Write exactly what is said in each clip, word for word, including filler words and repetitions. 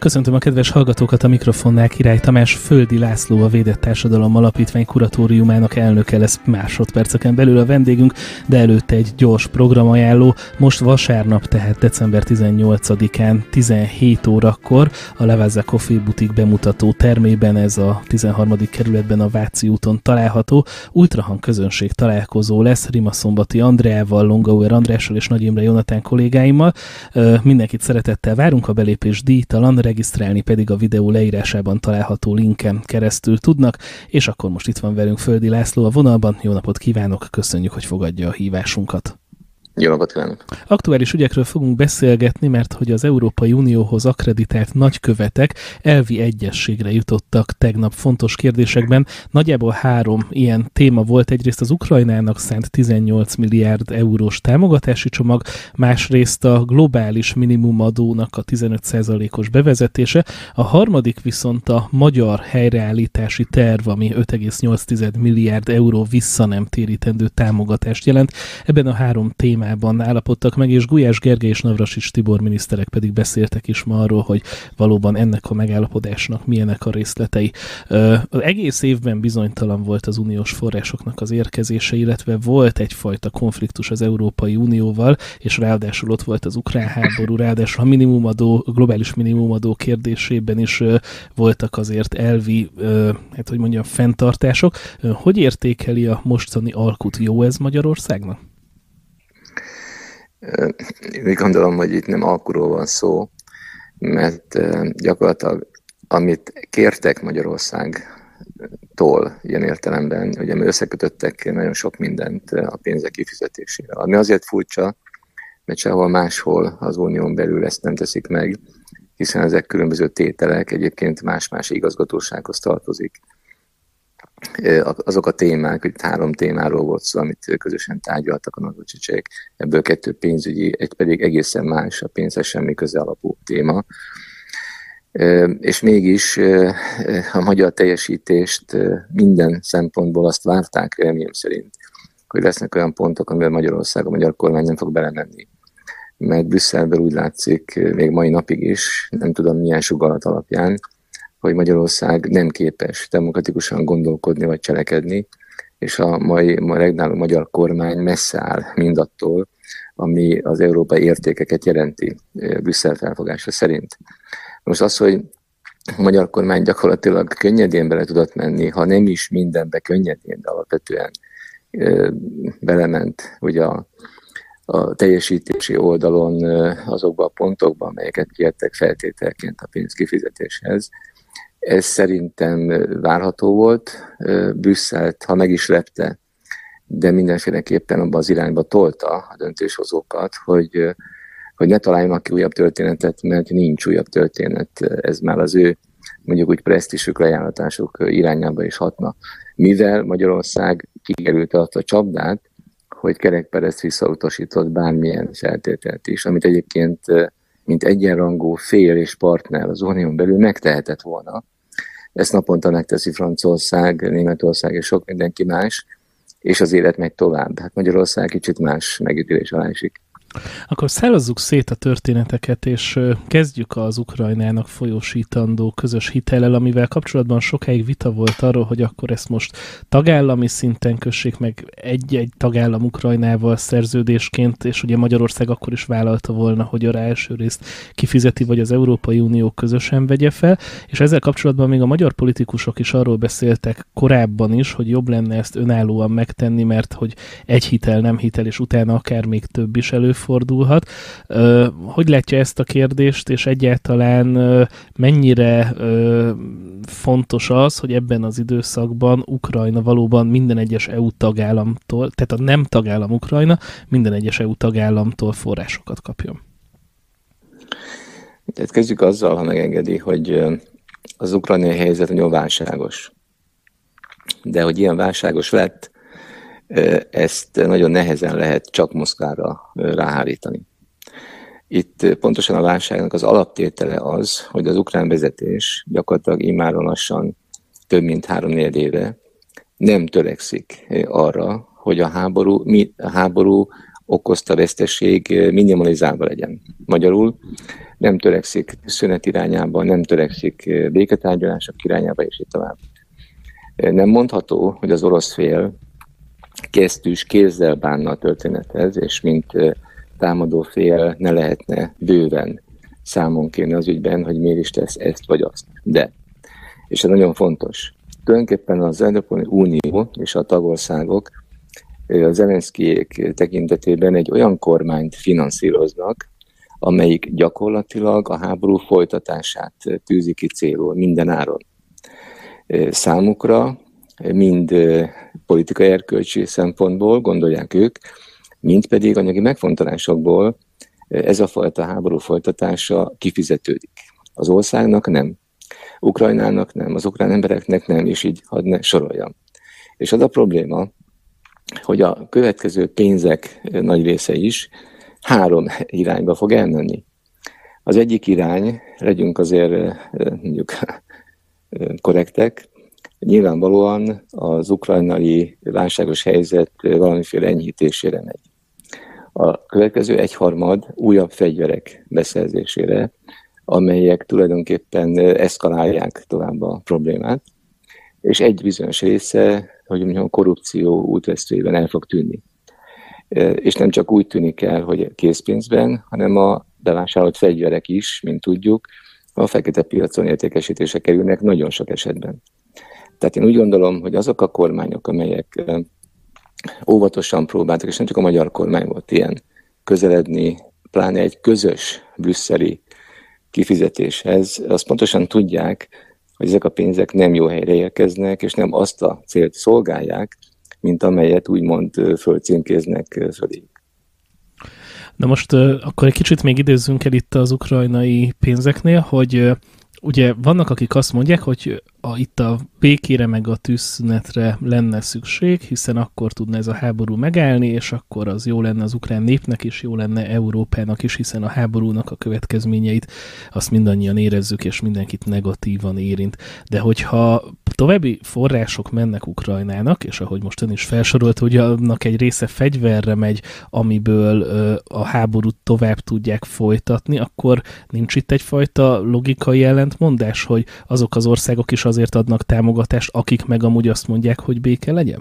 Köszöntöm a kedves hallgatókat, a mikrofonnál Király Tamás. Földi László, a Védett Társadalom Alapítvány kuratóriumának elnöke lesz másodperceken belül a vendégünk, de előtte egy gyors programajánló. Most vasárnap, tehát december tizennyolcadikán tizenhét órakor a Lavazza Coffee Boutique bemutató termében, ez a tizenharmadik kerületben a Váci úton található, ultrahang közönség találkozó lesz Rimaszombathy Andreával, Longauer Andrással és Nagy Imre Jonatán kollégáimmal. Mindenkit szeretettel várunk, a belépés díjtalan, regisztrálni pedig a videó leírásában található linken keresztül tudnak, és akkor most itt van velünk Földi László a vonalban. Jó napot kívánok, köszönjük, hogy fogadja a hívásunkat. Jó napot kívánok! Aktuális ügyekről fogunk beszélgetni, mert hogy az Európai Unióhoz akkreditált nagykövetek elvi egyességre jutottak tegnap fontos kérdésekben. Nagyjából három ilyen téma volt. Egyrészt az Ukrajnának szánt tizennyolc milliárd eurós támogatási csomag, másrészt a globális minimumadónak a tizenöt százalékos bevezetése, a harmadik viszont a magyar helyreállítási terv, ami öt egész nyolc milliárd euró visszanemtérítendő támogatást jelent. Ebben a három témában állapodtak meg, és Gulyás Gergely és Navracsics Tibor miniszterek pedig beszéltek is ma arról, hogy valóban ennek a megállapodásnak milyenek a részletei. Az egész évben bizonytalan volt az uniós forrásoknak az érkezése, illetve volt egyfajta konfliktus az Európai Unióval, és ráadásul ott volt az ukrán háború, ráadásul a minimumadó, a globális minimumadó kérdésében is voltak azért elvi, hát hogy mondjam, fenntartások. Hogy értékeli a mostani alkut? Jó ez Magyarországnak? Én gondolom, hogy itt nem alkuról van szó, mert gyakorlatilag amit kértek Magyarországtól ilyen értelemben, ugye mi összekötöttek nagyon sok mindent a pénzek kifizetésére. Ami azért furcsa, mert sehol máshol az unión belül ezt nem teszik meg, hiszen ezek különböző tételek egyébként más-más igazgatósághoz tartozik. Azok a témák, hogy három témáról volt szó, amit közösen tárgyaltak a Navracsicsek, ebből kettő pénzügyi, egy pedig egészen más, a pénzhez semmi köze alapú téma. És mégis a magyar teljesítést minden szempontból azt várták, reményem szerint, hogy lesznek olyan pontok, amivel Magyarország, a magyar kormány nem fog belemenni. Mert Brüsszelből úgy látszik, még mai napig is, nem tudom milyen sugallat alapján, hogy Magyarország nem képes demokratikusan gondolkodni vagy cselekedni, és a mai, mai regnáló magyar kormány messze áll mindattól, ami az európai értékeket jelenti Brüsszel felfogása szerint. Most az, hogy a magyar kormány gyakorlatilag könnyedén bele tudott menni, ha nem is mindenbe könnyedén, de alapvetően belement ugye a, a teljesítési oldalon azokba a pontokba, amelyeket kértek feltételként a pénz kifizetéshez. Ez szerintem várható volt. Brüsszelt, ha meg is lepte, de mindenféleképpen abban az irányba tolta a döntéshozókat, hogy, hogy ne találjanak ki újabb történetet, mert nincs újabb történet. Ez már az ő mondjuk úgy presztízsük, lejáratásuk irányába is hatna. Mivel Magyarország kikerült azt a csapdát, hogy kerekperezt visszautasított bármilyen feltételt is, amit egyébként mint egyenrangú fél és partner az unión belül megtehetett volna. Ezt naponta megteszi Franciaország, Németország és sok mindenki más, és az élet megy tovább. Hát Magyarország kicsit más megítélés alá esik. Akkor szállazzuk szét a történeteket, és kezdjük az Ukrajnának folyósítandó közös hitellel, amivel kapcsolatban sokáig vita volt arról, hogy akkor ezt most tagállami szinten kössék meg egy-egy tagállam Ukrajnával szerződésként, és ugye Magyarország akkor is vállalta volna, hogy a első részt kifizeti, vagy az Európai Unió közösen vegye fel, és ezzel kapcsolatban még a magyar politikusok is arról beszéltek korábban is, hogy jobb lenne ezt önállóan megtenni, mert hogy egy hitel nem hitel, és utána akár még több is elő fordulhat. Hogy látja ezt a kérdést, és egyáltalán mennyire fontos az, hogy ebben az időszakban Ukrajna valóban minden egyes é u tagállamtól, tehát a nem tagállam Ukrajna minden egyes é u tagállamtól forrásokat kapjon? Tehát kezdjük azzal, ha megengedi, hogy az ukrajnai helyzet nagyon válságos. De hogy ilyen válságos lett, ezt nagyon nehezen lehet csak Moszkvára ráhárítani. Itt pontosan a válságnak az alaptétele az, hogy az ukrán vezetés gyakorlatilag immáron lassan több mint három-négy éve nem törekszik arra, hogy a háború, a háború okozta veszteség minimalizálva legyen. Magyarul nem törekszik szünet irányába, nem törekszik béketárgyalások irányába, és így tovább. Nem mondható, hogy az orosz fél kesztyűs kézzel bánna a történethez, és mint támadó fél ne lehetne bőven számon kérni az ügyben, hogy miért is tesz ezt vagy azt. De, és ez nagyon fontos, tulajdonképpen az Európai Unió és a tagországok az Zelenszkijék tekintetében egy olyan kormányt finanszíroznak, amelyik gyakorlatilag a háború folytatását tűzi ki célul minden áron. Számukra mind politikai erkölcsi szempontból gondolják ők, mind pedig anyagi megfontolásokból ez a fajta háború folytatása kifizetődik. Az országnak nem, Ukrajnának nem, az ukrán embereknek nem, és így hadd ne soroljam. És az a probléma, hogy a következő pénzek nagy része is három irányba fog elmenni. Az egyik irány, legyünk azért mondjuk korrektek, nyilvánvalóan az ukrajnai válságos helyzet valamiféle enyhítésére megy. A következő egyharmad újabb fegyverek beszerzésére, amelyek tulajdonképpen eszkalálják tovább a problémát, és egy bizonyos része, hogy mondjam, a korrupció útvesztőjében el fog tűnni. És nem csak úgy tűnik el, hogy készpénzben, hanem a bevásárolt fegyverek is, mint tudjuk, a fekete piacon értékesítésre kerülnek nagyon sok esetben. Tehát én úgy gondolom, hogy azok a kormányok, amelyek óvatosan próbáltak, és nem csak a magyar kormány volt ilyen, közeledni, pláne egy közös brüsszeli kifizetéshez, azt pontosan tudják, hogy ezek a pénzek nem jó helyre érkeznek, és nem azt a célt szolgálják, mint amelyet úgymond fölcímkéznek föléjük. Na most akkor egy kicsit még időzzünk el itt az ukrajnai pénzeknél, hogy ugye vannak, akik azt mondják, hogy a, itt a békére meg a tűzszünetre lenne szükség, hiszen akkor tudna ez a háború megállni, és akkor az jó lenne az ukrán népnek is, jó lenne Európának is, hiszen a háborúnak a következményeit azt mindannyian érezzük, és mindenkit negatívan érint. De hogyha további források mennek Ukrajnának, és ahogy most ön is felsorolt, hogy annak egy része fegyverre megy, amiből ö, a háborút tovább tudják folytatni, akkor nincs itt egyfajta logikai ellentmondás, hogy azok az országok is azért adnak támogatást, akik meg amúgy azt mondják, hogy béke legyen?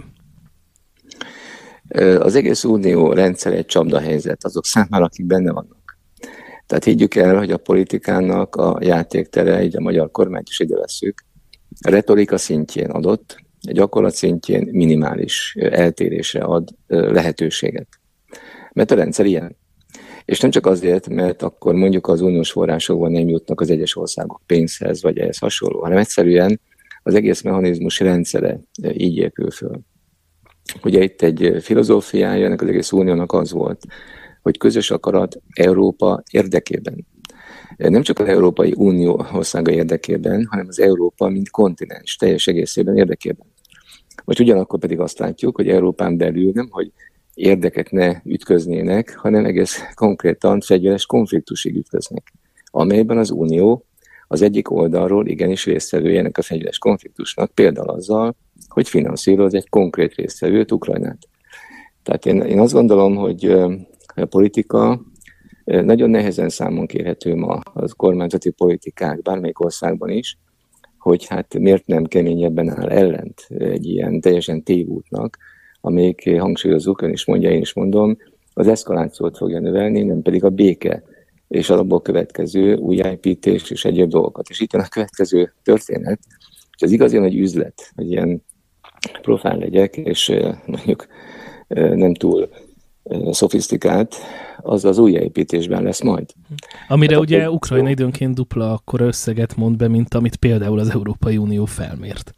Az egész unió rendszer egy csapdahelyzet azok számára, akik benne vannak. Tehát higgyük el, hogy a politikának a játéktere, így a magyar kormányt is ide vesszük, a retorika szintjén adott, a gyakorlat szintjén minimális eltérésre ad lehetőséget. Mert a rendszer ilyen. És nem csak azért, mert akkor mondjuk az uniós forrásokban nem jutnak az egyes országok pénzhez, vagy ehhez hasonló, hanem egyszerűen az egész mechanizmus rendszere így épül föl. Ugye itt egy filozófiája ennek az egész uniónak az volt, hogy közös akarat Európa érdekében. Nem csak az Európai Unió országa érdekében, hanem az Európa, mint kontinens teljes egészében érdekében. Vagy ugyanakkor pedig azt látjuk, hogy Európán belül nem, hogy érdekek ne ütköznének, hanem egész konkrétan fegyveres konfliktusig ütköznek, amelyben az Unió az egyik oldalról igenis résztvevője ennek a fegyveres konfliktusnak, például azzal, hogy finanszíroz egy konkrét résztvevőt, Ukrajnát. Tehát én, én azt gondolom, hogy a politika nagyon nehezen számon kérhető ma az kormányzati politikák bármelyik országban is, hogy hát miért nem keményebben áll ellent egy ilyen teljesen tévútnak, amelyik hangsúlyozzuk, ön is mondja, én is mondom, az eszkalációt fogja növelni, nem pedig a béke, és abból következő újjáépítés és egyéb dolgokat. És itt jön a következő történet, és az igazi nagy üzlet, hogy ilyen profán legyek, és mondjuk nem túl szofisztikált, az az újjáépítésben lesz majd. Amire hát ugye akkor Ukrajna időnként dupla akkora összeget mond be, mint amit például az Európai Unió felmért.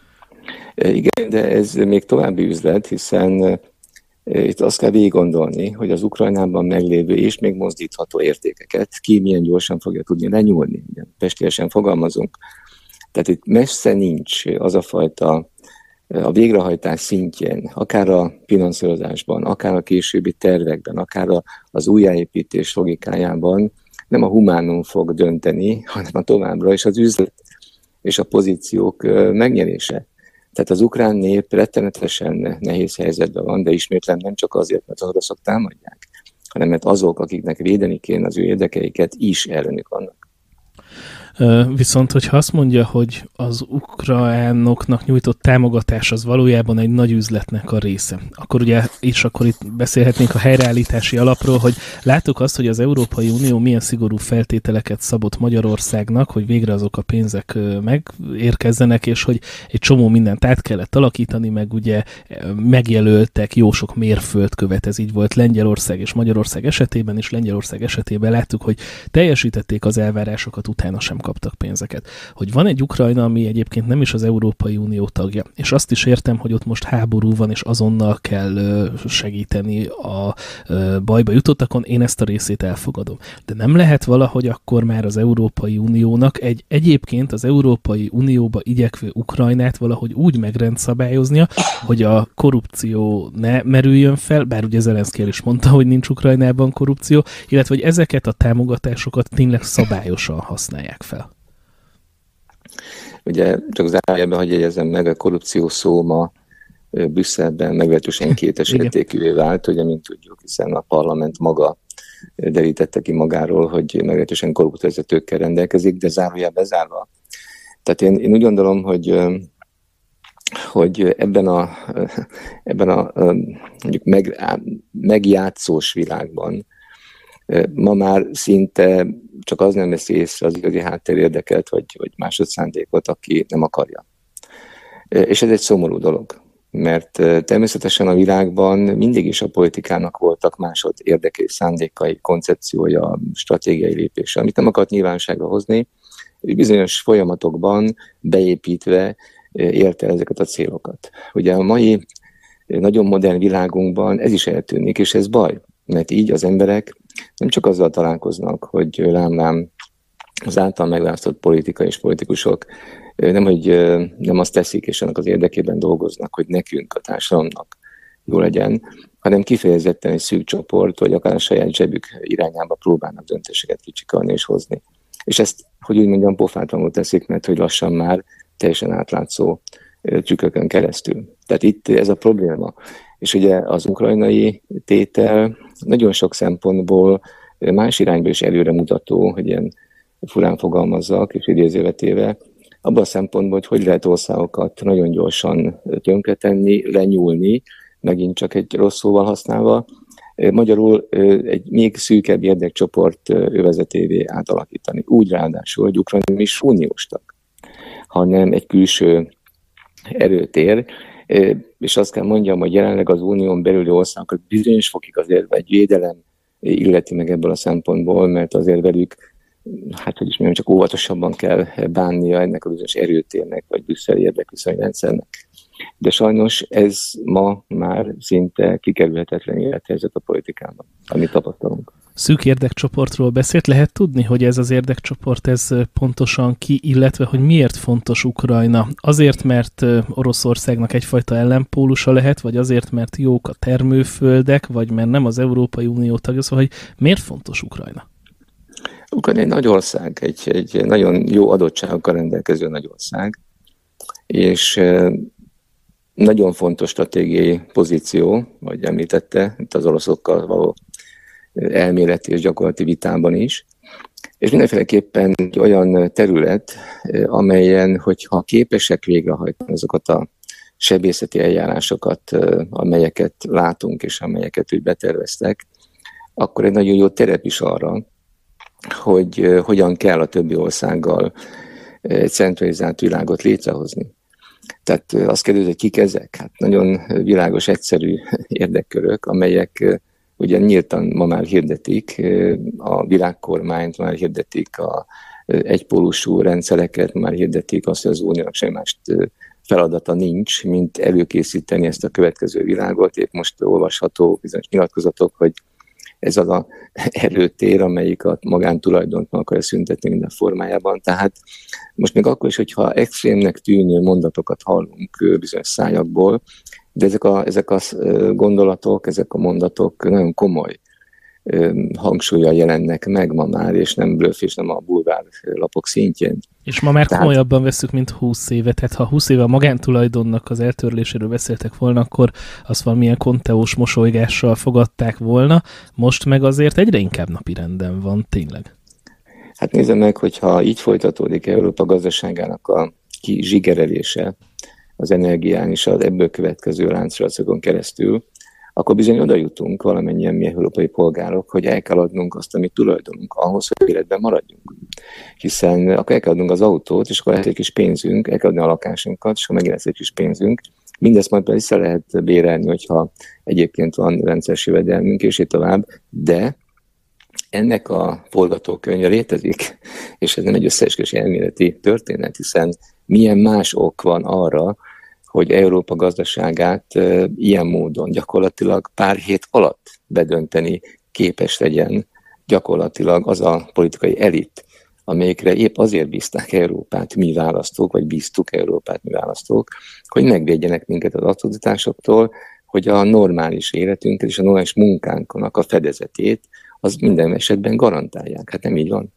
Igen, de ez még további üzlet, hiszen itt azt kell végig gondolni, hogy az Ukrajnában meglévő és még mozdítható értékeket ki milyen gyorsan fogja tudni lenyúlni. Pestélyesen fogalmazunk. Tehát itt messze nincs az a fajta a végrehajtás szintjén, akár a finanszírozásban, akár a későbbi tervekben, akár az újjáépítés logikájában nem a humánum fog dönteni, hanem a továbbra is az üzlet és a pozíciók megnyerése. Tehát az ukrán nép rettenetesen nehéz helyzetben van, de ismétlen nem csak azért, mert az oroszok támadják, hanem mert azok, akiknek védeni kéne az ő érdekeiket, is ellenük vannak. Viszont, hogyha azt mondja, hogy az ukránoknak nyújtott támogatás az valójában egy nagy üzletnek a része, akkor ugye, és akkor itt beszélhetnénk a helyreállítási alapról, hogy látok azt, hogy az Európai Unió milyen szigorú feltételeket szabott Magyarországnak, hogy végre azok a pénzek megérkezzenek, és hogy egy csomó mindent át kellett alakítani, meg ugye megjelöltek jó sok mérföldkövet, ez így volt Lengyelország és Magyarország esetében, és Lengyelország esetében láttuk, hogy teljesítették az elvárásokat, utána sem kaptak pénzeket. Hogy van egy Ukrajna, ami egyébként nem is az Európai Unió tagja, és azt is értem, hogy ott most háború van, és azonnal kell segíteni a bajba jutottakon, én ezt a részét elfogadom. De nem lehet valahogy akkor már az Európai Uniónak egy egyébként az Európai Unióba igyekvő Ukrajnát valahogy úgy megrendszabályoznia, hogy a korrupció ne merüljön fel, bár ugye Zelenszky is mondta, hogy nincs Ukrajnában korrupció, illetve hogy ezeket a támogatásokat tényleg szabályosan használják fel. Ugye csak zárójelben, hogy jegyezem meg, a korrupció szó ma Brüsszelben meglehetősen kétesértékűvé vált, ugye, mint tudjuk, hiszen a parlament maga derítette ki magáról, hogy meglehetősen korrupt vezetőkkel rendelkezik, de zárójelben zárva. Tehát én, én úgy gondolom, hogy, hogy ebben a, ebben a mondjuk meg, megjátszós világban ma már szinte csak az nem veszi észre az igazi háttérérdeket, vagy, vagy másodszándékot, aki nem akarja. És ez egy szomorú dolog, mert természetesen a világban mindig is a politikának voltak másod érdekei, szándékai, koncepciója, stratégiai lépése, amit nem akart nyilvánosságra hozni, bizonyos folyamatokban beépítve érte ezeket a célokat. Ugye a mai nagyon modern világunkban ez is eltűnik, és ez baj, mert így az emberek nem csak azzal találkoznak, hogy lám-lám az által megválasztott politika és politikusok nem, hogy nem azt teszik, és annak az érdekében dolgoznak, hogy nekünk, a társadalomnak jó legyen, hanem kifejezetten egy szűk csoport, vagy akár a saját zsebük irányába próbálnak döntéseket kicsikarni és hozni. És ezt, hogy úgy mondjam, pofátlanul teszik, mert hogy lassan már teljesen átlátszó trükkökön keresztül. Tehát itt ez a probléma. És ugye az ukrajnai tétel nagyon sok szempontból más irányba is előremutató, hogy ilyen furán fogalmazzak, és idézővetéve, abban a szempontból, hogy hogy lehet országokat nagyon gyorsan tönkretenni, lenyúlni, megint csak egy rossz szóval használva, magyarul egy még szűkebb érdekcsoport övezetévé átalakítani. Úgy ráadásul, hogy Ukrajna nem is uniós tag, hanem egy külső erőtér, és azt kell mondjam, hogy jelenleg az unión belüli országokat bizonyos fokig azért egy védelem illeti meg ebből a szempontból, mert azért velük, hát hogy is mondjam, csak óvatosabban kell bánnia ennek a bizonyos erőtérnek, vagy brüsszeli érdekviszonyrendszernek. De sajnos ez ma már szinte kikerülhetetlen élethelyzet a politikában, amit tapasztalunk. Szűk érdekcsoportról beszélt, lehet tudni, hogy ez az érdekcsoport ez pontosan ki, illetve hogy miért fontos Ukrajna? Azért, mert Oroszországnak egyfajta ellenpólusa lehet, vagy azért, mert jók a termőföldek, vagy mert nem az Európai Unió tagja, szóval hogy miért fontos Ukrajna? Ukrajna egy nagy ország, egy, egy nagyon jó adottságokkal rendelkező nagy ország, és nagyon fontos stratégiai pozíció, vagy említette, itt az oroszokkal való elméleti és gyakorlati vitában is, és mindenféleképpen egy olyan terület, amelyen, hogyha képesek végrehajtani azokat a sebészeti eljárásokat, amelyeket látunk és amelyeket úgy beterveztek, akkor egy nagyon jó terep is arra, hogy hogyan kell a többi országgal egy centralizált világot létrehozni. Tehát azt kérdezi, hogy kik ezek? Hát nagyon világos, egyszerű érdekkörök, amelyek ugye nyíltan ma már hirdetik a világkormányt, már hirdetik a egypólusú rendszereket, már hirdetik azt, hogy az uniónak semmi más feladata nincs, mint előkészíteni ezt a következő világot. Épp most olvasható bizonyos nyilatkozatok, hogy ez az a erőtér, amelyik a magántulajdont meg akarja szüntetni minden formájában. Tehát most még akkor is, hogyha extrémnek tűnő mondatokat hallunk bizonyos szájakból, de ezek a, ezek a gondolatok, ezek a mondatok nagyon komoly hangsúllyal jelennek meg ma már, és nem blöff, és nem a bulvár lapok szintjén. És ma már Tehát, komolyabban vesszük, mint húsz éve. Tehát ha húsz éve a magántulajdonnak az eltörléséről beszéltek volna, akkor azt valamilyen konteós mosolygással fogadták volna. Most meg azért egyre inkább napirenden van, tényleg. hát nézze meg, hogyha így folytatódik Európa gazdaságának a kizsigerelése az energián és az ebből következő láncsolacokon keresztül, akkor bizony oda jutunk valamennyien mi európai polgárok, hogy el kell adnunk azt, amit tulajdonunk ahhoz, hogy életben maradjunk. Hiszen akkor el kell adnunk az autót, és akkor lehet egy kis pénzünk, el kell adni a lakásunkat, és akkor megint lesz egy kis pénzünk. Mindezt majd vissza lehet bérelni, hogyha egyébként van rendszeres jövedelmünk, és így tovább, de ennek a forgatókönyve létezik, és ez nem egy összeesküvés elméleti történet, hiszen milyen más ok van arra, hogy Európa gazdaságát e, ilyen módon gyakorlatilag pár hét alatt bedönteni képes legyen gyakorlatilag az a politikai elit, amelyikre épp azért bízták Európát mi választók, vagy bíztuk Európát mi választók, hogy megvédjenek minket az atrocitásoktól, hogy a normális életünket és a normális munkánknak a fedezetét az minden esetben garantálják. Hát nem így van.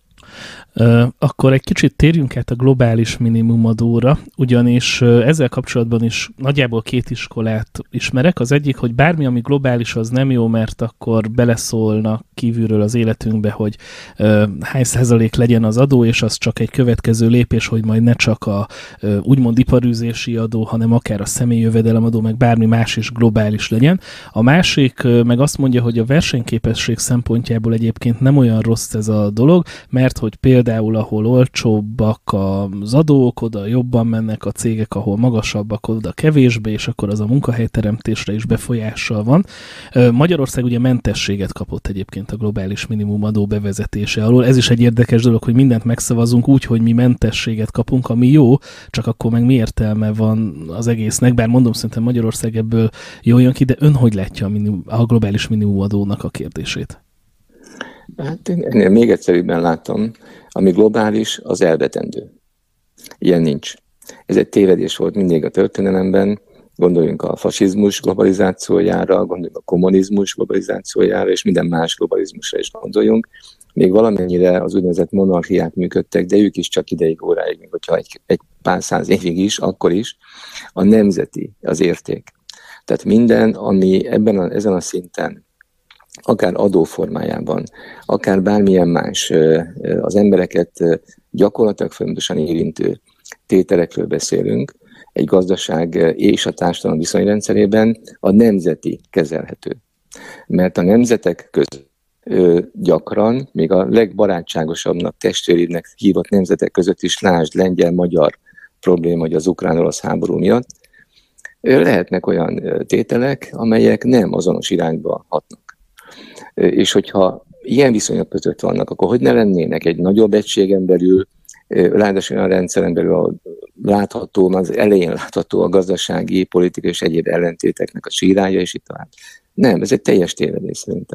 Uh, akkor egy kicsit térjünk át a globális minimumadóra, ugyanis uh, ezzel kapcsolatban is nagyjából két iskolát ismerek. Az egyik, hogy bármi, ami globális, az nem jó, mert akkor beleszólnak kívülről az életünkbe, hogy uh, hány százalék legyen az adó, és az csak egy következő lépés, hogy majd ne csak a uh, úgymond iparűzési adó, hanem akár a személyi jövedelemadó, meg bármi más is globális legyen. A másik uh, meg azt mondja, hogy a versenyképesség szempontjából egyébként nem olyan rossz ez a dolog, mert hogy például, ahol olcsóbbak az adók, oda jobban mennek a cégek, ahol magasabbak, oda kevésbé, és akkor az a munkahelyteremtésre is befolyással van. Magyarország ugye mentességet kapott egyébként a globális minimumadó bevezetése alól. Ez is egy érdekes dolog, hogy mindent megszavazunk úgy, hogy mi mentességet kapunk, ami jó, csak akkor meg mi értelme van az egésznek, bár mondom, szerintem Magyarország ebből jól jön ki, de ön hogy látja a, minimum, a globális minimumadónak a kérdését? Hát én ennél még egyszerűbben látom, ami globális, az elvetendő. Ilyen nincs. Ez egy tévedés volt mindig a történelemben. Gondoljunk a fasizmus globalizációjára, gondoljunk a kommunizmus globalizációjára, és minden más globalizmusra is gondoljunk. Még valamennyire az úgynevezett monarchiák működtek, de ők is csak ideig, óráig, még hogyha egy, egy pár száz évig is, akkor is. A nemzeti az érték. Tehát minden, ami ebben a, ezen a szinten akár adóformájában, akár bármilyen más az embereket gyakorlatilag folyamatosan érintő tételekről beszélünk, egy gazdaság és a társadalom viszonyrendszerében a nemzeti kezelhető. Mert a nemzetek között gyakran, még a legbarátságosabbnak, testvérinek hívott nemzetek között is, lásd, lengyel-magyar probléma, hogy az ukrán-orosz háború miatt, lehetnek olyan tételek, amelyek nem azonos irányba hatnak. És hogyha ilyen viszonyok között vannak, akkor hogy ne lennének egy nagyobb egységen belül, ráadásul olyan rendszeren belül, ahol látható, az elején látható a gazdasági, politikai és egyéb ellentéteknek a sírája, és itt tovább. Nem, ez egy teljes tévedés szerintem.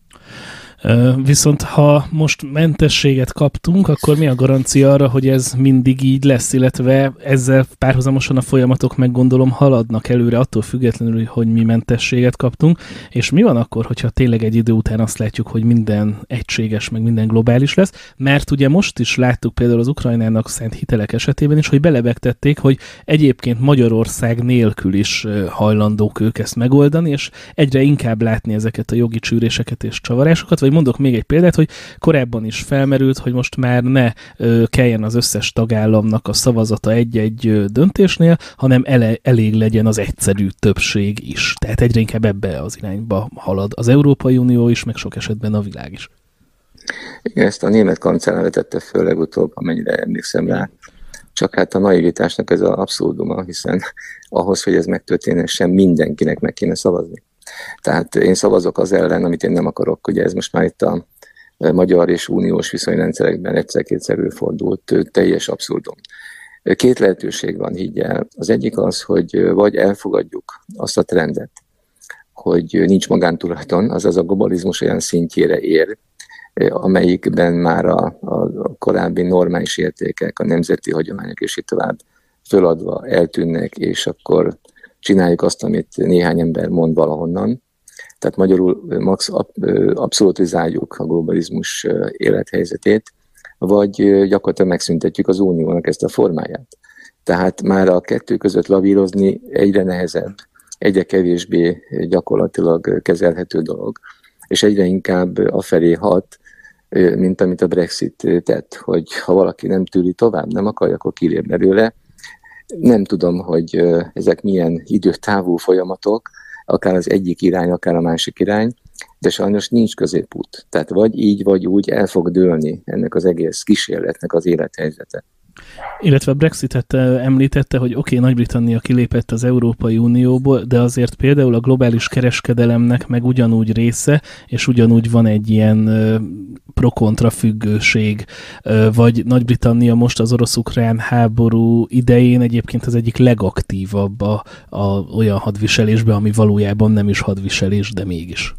Viszont ha most mentességet kaptunk, akkor mi a garancia arra, hogy ez mindig így lesz, illetve ezzel párhuzamosan a folyamatok, meg gondolom, haladnak előre, attól függetlenül, hogy mi mentességet kaptunk, és mi van akkor, hogyha tényleg egy idő után azt látjuk, hogy minden egységes, meg minden globális lesz, mert ugye most is láttuk például az Ukrajnának szánt hitelek esetében is, hogy belebegtették, hogy egyébként Magyarország nélkül is hajlandók ők ezt megoldani, és egyre inkább látni ezeket a jogi csűréseket és csavarásokat, vagy mondok még egy példát, hogy korábban is felmerült, hogy most már ne ö, kelljen az összes tagállamnak a szavazata egy-egy ö, döntésnél, hanem ele, elég legyen az egyszerű többség is. Tehát egyre inkább ebbe az irányba halad az Európai Unió is, meg sok esetben a világ is. Igen, ezt a német kancellár vetette föl legutóbb, amennyire emlékszem rá. Csak hát a naivitásnak ez az abszurduma, hiszen ahhoz, hogy ez megtörténhessen, mindenkinek meg kéne szavazni. Tehát én szavazok az ellen, amit én nem akarok. Ugye ez most már itt a magyar és uniós viszonyrendszerekben egyszer-kétszer előfordult, teljes abszurdum. Két lehetőség van, higgyel. Az egyik az, hogy vagy elfogadjuk azt a trendet, hogy nincs magántulajdon, azaz a globalizmus olyan szintjére ér, amelyikben már a, a korábbi normális értékek, a nemzeti hagyományok és így tovább föladva eltűnnek, és akkor csináljuk azt, amit néhány ember mond valahonnan. Tehát magyarul max abszolutizáljuk a globalizmus élethelyzetét, vagy gyakorlatilag megszüntetjük az uniónak ezt a formáját. Tehát már a kettő között lavírozni egyre nehezebb, egyre kevésbé gyakorlatilag kezelhető dolog, és egyre inkább afelé hat, mint amit a Brexit tett, hogy ha valaki nem tűri tovább, nem akarja, akkor kilép belőle. Nem tudom, hogy ezek milyen időtávú folyamatok, akár az egyik irány, akár a másik irány, de sajnos nincs középút. Tehát vagy így, vagy úgy el fog dőlni ennek az egész kísérletnek az élethelyzete. Illetve a Brexitet említette, hogy oké, okay, Nagy-Britannia kilépett az Európai Unióból, de azért például a globális kereskedelemnek meg ugyanúgy része, és ugyanúgy van egy ilyen pro-kontra függőség, vagy Nagy-Britannia most az orosz-ukrán háború idején egyébként az egyik legaktívabb a, a olyan hadviselésben, ami valójában nem is hadviselés, de mégis.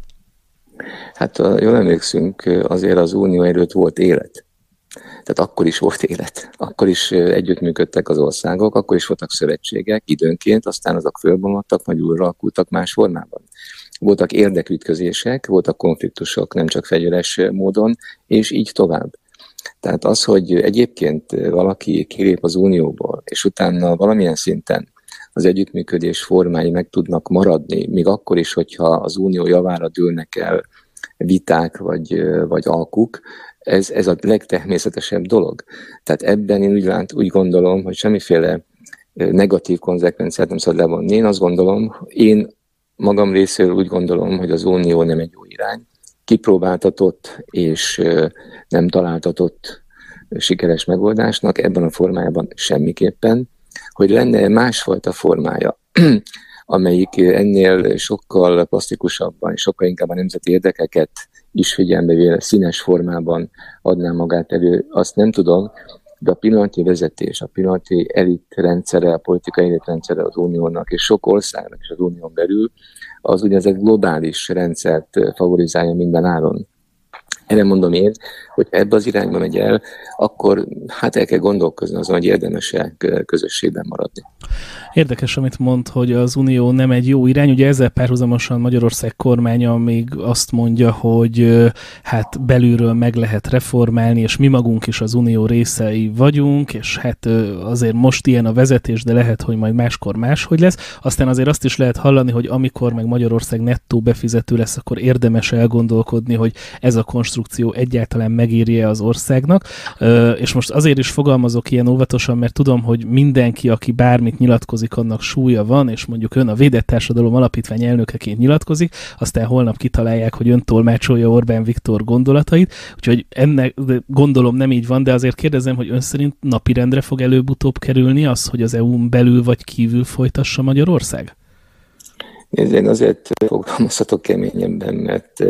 Hát jól emlékszünk, azért az Unió előtt volt élet. Tehát akkor is volt élet, akkor is együttműködtek az országok, akkor is voltak szövetségek időnként, aztán azok fölbomlottak, majd újra alakultak más formában. Voltak érdekütközések, voltak konfliktusok, nem csak fegyveres módon, és így tovább. Tehát az, hogy egyébként valaki kilép az Unióból, és utána valamilyen szinten az együttműködés formái meg tudnak maradni, még akkor is, hogyha az Unió javára dőlnek el viták vagy, vagy alkuk, Ez, ez a legtermészetesebb dolog. Tehát ebben én úgy, lát, úgy gondolom, hogy semmiféle negatív konzekvenciát nem szabad levonni. Én azt gondolom, én magam részéről úgy gondolom, hogy az Unió nem egy jó irány. Kipróbáltatott és nem találtatott sikeres megoldásnak ebben a formájában semmiképpen. Hogy lenne másfajta formája, amelyik ennél sokkal plastikusabban és sokkal inkább a nemzeti érdekeket is figyelembe véve színes formában adná magát elő, azt nem tudom, de a pillanatnyi vezetés, a pillanatnyi elitrendszere, a politikai elitrendszere az Uniónak és sok országnak is az Unión belül, az úgynevezett globális rendszert favorizálja minden áron. Erre mondom én, hogy ebbe az irányba megy el, akkor hát el kell gondolkozni azon, hogy érdemes-e közösségben maradni. Érdekes, amit mond, hogy az Unió nem egy jó irány. Ugye ezzel párhuzamosan Magyarország kormánya még azt mondja, hogy hát belülről meg lehet reformálni, és mi magunk is az Unió részei vagyunk, és hát azért most ilyen a vezetés, de lehet, hogy majd máskor máshogy lesz. Aztán azért azt is lehet hallani, hogy amikor meg Magyarország nettó befizető lesz, akkor érdemes elgondolkodni, hogy ez a konstrukció egyáltalán megéri-e az országnak. És most azért is fogalmazok ilyen óvatosan, mert tudom, hogy mindenki, aki bármit nyilatkozik, annak súlya van, és mondjuk ön a Védett Társadalom Alapítvány elnökeként nyilatkozik, aztán holnap kitalálják, hogy ön tolmácsolja Orbán Viktor gondolatait, úgyhogy ennek gondolom nem így van, de azért kérdezem, hogy ön szerint napirendre fog előbb-utóbb kerülni az, hogy az é u-n belül vagy kívül folytassa Magyarország? Nézd, én azért fogalmazhatok keményebben, mert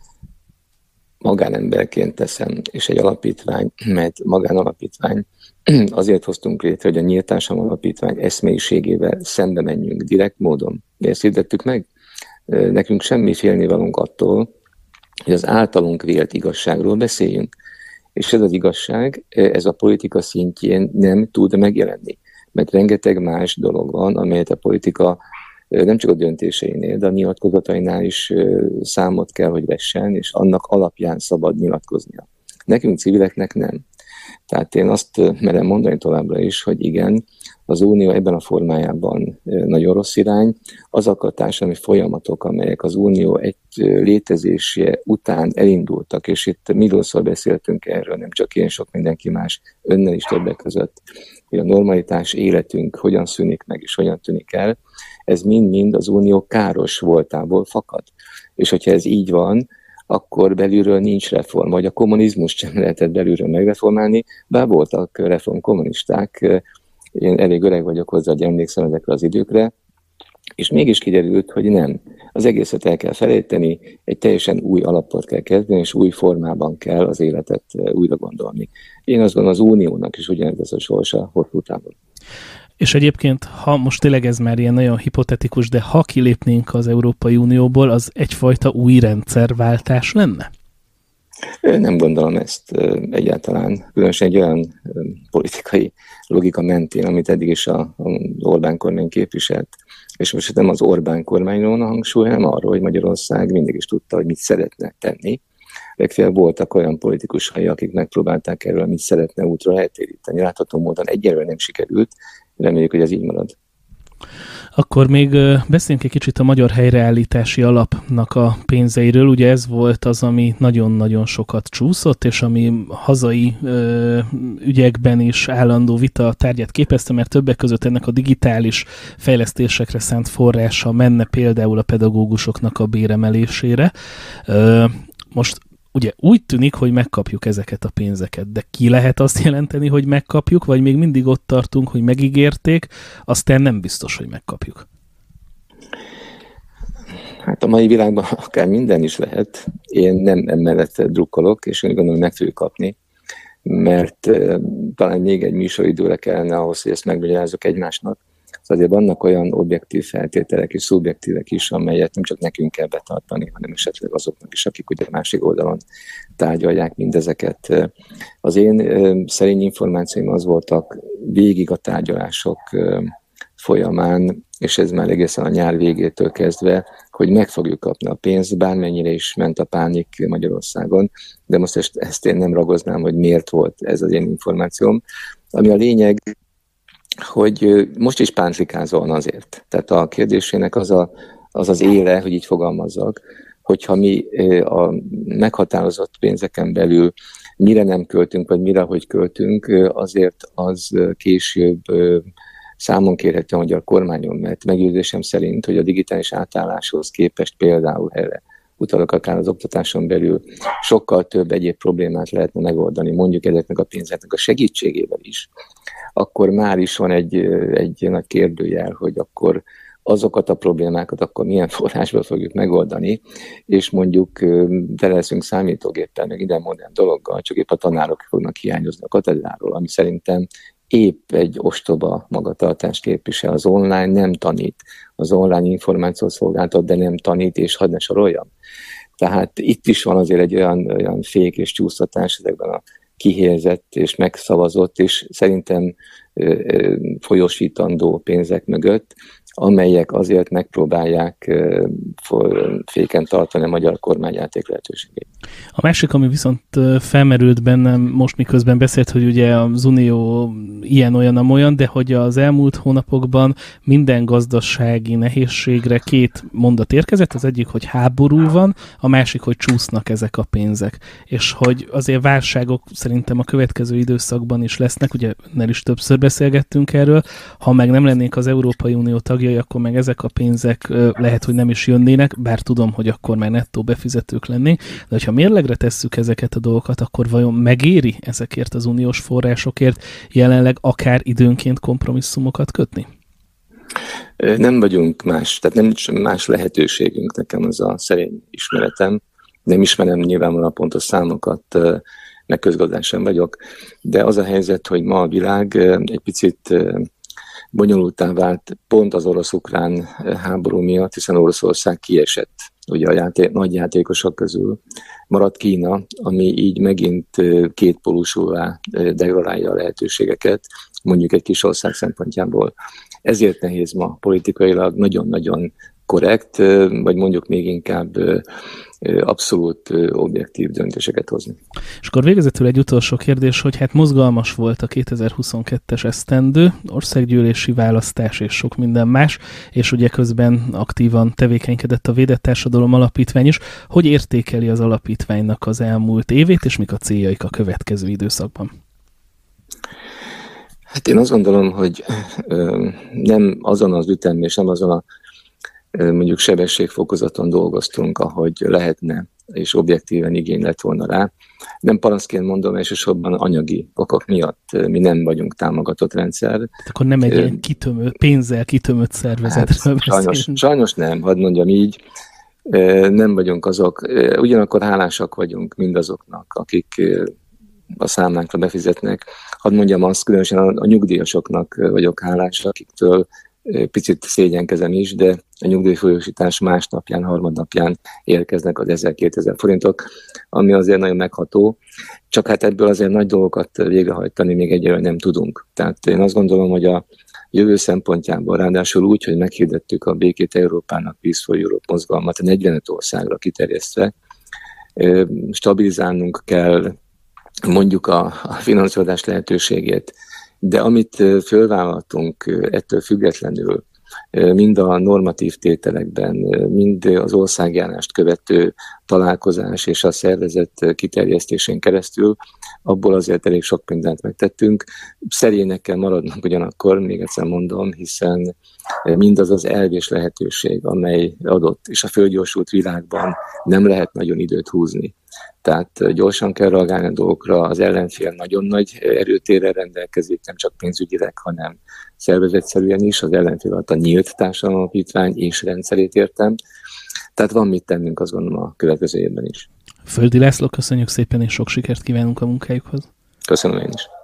magánemberként teszem, és egy alapítvány, mert magánalapítvány, azért hoztunk létre, hogy a Nyílt Társadalom Alapítvány eszmélyiségével szembe menjünk direkt módon. De ezt hirdettük meg. Nekünk semmi félnivalónk attól, hogy az általunk vélt igazságról beszéljünk. És ez az igazság, ez a politika szintjén nem tud megjelenni. Mert rengeteg más dolog van, amelyet a politika nem csak a döntéseinél, de a nyilatkozatainál is számot kell, hogy vessen, és annak alapján szabad nyilatkoznia. Nekünk civileknek nem. Tehát én azt merem mondani továbbra is, hogy igen, az Unió ebben a formájában nagyon rossz irány. Azok a társadalmi folyamatok, amelyek az Unió egy létezése után elindultak, és itt milliószor beszéltünk erről, nem csak én, sok mindenki más, önnel is többek között, hogy a normalitás életünk hogyan szűnik meg, és hogyan tűnik el, ez mind-mind az Unió káros voltából fakad. És hogyha ez így van, akkor belülről nincs reform, vagy a kommunizmus sem lehetett belülről megreformálni, bár voltak reformkommunisták, én elég öreg vagyok hozzá, hogy emlékszem ezekre az időkre, és mégis kiderült, hogy nem. Az egészet el kell felejteni, egy teljesen új alapot kell kezdeni, és új formában kell az életet újra gondolni. Én azt gondolom, az Uniónak is ugyanez lesz a sorsa hosszú távon. És egyébként, ha most tényleg ez már ilyen nagyon hipotetikus, de ha kilépnénk az Európai Unióból, az egyfajta új rendszerváltás lenne? Nem gondolom ezt egyáltalán. Különösen egy olyan politikai logika mentén, amit eddig is az Orbán kormány képviselt. És most nem az Orbán kormányról a hangsúly, hanem arról, hogy Magyarország mindig is tudta, hogy mit szeretne tenni. legfeljebb voltak olyan politikusai, akik megpróbálták erről, amit szeretne útra eltéríteni. Látható módon egyelőre nem sikerült, reméljük, hogy ez így marad. Akkor még beszéljünk egy kicsit a Magyar Helyreállítási Alapnak a pénzeiről. Ugye ez volt az, ami nagyon-nagyon sokat csúszott, és ami hazai ö, ügyekben is állandó vita tárgyát képezte, mert többek között ennek a digitális fejlesztésekre szánt forrása menne például a pedagógusoknak a béremelésére. Ö, most ugye úgy tűnik, hogy megkapjuk ezeket a pénzeket, de ki lehet azt jelenteni, hogy megkapjuk, vagy még mindig ott tartunk, hogy megígérték, aztán nem biztos, hogy megkapjuk? Hát a mai világban akár minden is lehet. Én nem emellett drukkolok, és én gondolom, hogy meg fogjuk kapni, mert uh, talán még egy műsoridőre kellene ahhoz, hogy ezt megmagyarázzuk egymásnak. Szóval azért vannak olyan objektív feltételek és szubjektívek is, amelyet nem csak nekünk kell betartani, hanem esetleg azoknak is, akik ugye másik oldalon tárgyalják mindezeket. Az én szerény információim az voltak végig a tárgyalások folyamán, és ez már egészen a nyár végétől kezdve, hogy meg fogjuk kapni a pénzt, bármennyire is ment a pánik Magyarországon, de most ezt, ezt én nem ragoznám, hogy miért volt ez az én információm. Ami a lényeg, hogy most is pántlikázva van azért. Tehát a kérdésének az, a, az az éle, hogy így fogalmazzak, hogyha mi a meghatározott pénzeken belül mire nem költünk, vagy mire hogy költünk, azért az később számon kérhető a magyar kormányon, mert meggyőződésem szerint, hogy a digitális átálláshoz képest például erre utalok akár az oktatáson belül, sokkal több egyéb problémát lehetne megoldani, mondjuk ezeknek a pénzeknek a segítségével is, akkor már is van egy, egy nagy kérdőjel, hogy akkor azokat a problémákat akkor milyen forrásból fogjuk megoldani, és mondjuk tele leszünk számítógéppel, meg ide modern dologgal, csak épp a tanárok fognak hiányozni a katedráról, ami szerintem épp egy ostoba magatartást képvisel. Az online nem tanít, az online információt szolgáltat, de nem tanít, és hadd ne soroljam. Tehát itt is van azért egy olyan, olyan fék és csúsztatás ezekben a kihelyezett és megszavazott, és szerintem ö, ö, folyósítandó pénzek mögött, amelyek azért megpróbálják ö, féken tartani a magyar kormányjáték lehetőségét. A másik, ami viszont felmerült bennem most, miközben beszélt, hogy ugye az Unió ilyen-olyan-amolyan, de hogy az elmúlt hónapokban minden gazdasági nehézségre két mondat érkezett, az egyik, hogy háború van, a másik, hogy csúsznak ezek a pénzek. És hogy azért válságok szerintem a következő időszakban is lesznek, ugye önnel is többször beszélgettünk erről, ha meg nem lennénk az Európai Unió tagjai, akkor meg ezek a pénzek lehet, hogy nem is jönnének, bár tudom, hogy akkor már nettó befizetők lennénk, de hogyha mérlegre tesszük ezeket a dolgokat, akkor vajon megéri ezekért az uniós forrásokért jelenleg akár időnként kompromisszumokat kötni? Nem vagyunk más, tehát nem más lehetőségünk, nekem az a szerény ismeretem. Nem ismerem nyilvánvalóan a pontos számokat, meg közgazdás sem vagyok, de az a helyzet, hogy ma a világ egy picit bonyolultá vált pont az orosz-ukrán háború miatt, hiszen Oroszország kiesett ugye a játék, nagy játékosok közül. Maradt Kína, ami így megint kétpólusúvá degradálja a lehetőségeket, mondjuk egy kis ország szempontjából. Ezért nehéz ma politikailag nagyon-nagyon korrekt, vagy mondjuk még inkább abszolút objektív döntéseket hozni. És akkor végezetül egy utolsó kérdés, hogy hát mozgalmas volt a kétezer-huszonkettes esztendő, országgyűlési választás és sok minden más, és ugye közben aktívan tevékenykedett a Védett Társadalom Alapítvány is. Hogy értékeli az alapítványnak az elmúlt évét, és mik a céljaik a következő időszakban? Hát én azt gondolom, hogy nem azon az ütemben és nem azon a mondjuk sebességfokozaton dolgoztunk, ahogy lehetne, és objektíven igény lett volna rá. Nem panaszként mondom, elsősorban anyagi okok miatt mi nem vagyunk támogatott rendszer. Tehát akkor nem egy ilyen kitömő, pénzzel kitömött szervezetről hát, sajnos, sajnos nem, hadd mondjam így. Nem vagyunk azok, ugyanakkor hálásak vagyunk mindazoknak, akik a számlánkra befizetnek. Hadd mondjam azt, különösen a, a nyugdíjasoknak vagyok hálás, akiktől picit szégyenkezem is, de a nyugdíjfolyósítás másnapján, harmadnapján érkeznek az ezer-kétezer forintok, ami azért nagyon megható. Csak hát ebből azért nagy dolgokat végrehajtani még egyelőre nem tudunk. Tehát én azt gondolom, hogy a jövő szempontjából, ráadásul úgy, hogy meghirdettük a Békét Európának, Peace for Europe mozgalmat a negyvenöt országra kiterjesztve, stabilizálnunk kell mondjuk a, a finanszírozás lehetőségét, de amit fölvállaltunk ettől függetlenül, mind a normatív tételekben, mind az országjárást követő találkozás és a szervezet kiterjesztésén keresztül, abból azért elég sok mindent megtettünk. Szerénynek kell maradnunk ugyanakkor, még egyszer mondom, hiszen mindaz az elv és lehetőség, amely adott, és a fölgyorsult világban nem lehet nagyon időt húzni. Tehát gyorsan kell reagálni a dolgokra, az ellenfél nagyon nagy erőtérrel rendelkezik, nem csak pénzügyileg, hanem szervezetszerűen is, az ellenfél alatt a nyílt társadalomalapítvány és rendszerét értem. Tehát van mit tennünk, azt gondolom, a következő évben is. Földi László, köszönjük szépen, és sok sikert kívánunk a munkájukhoz. Köszönöm én is.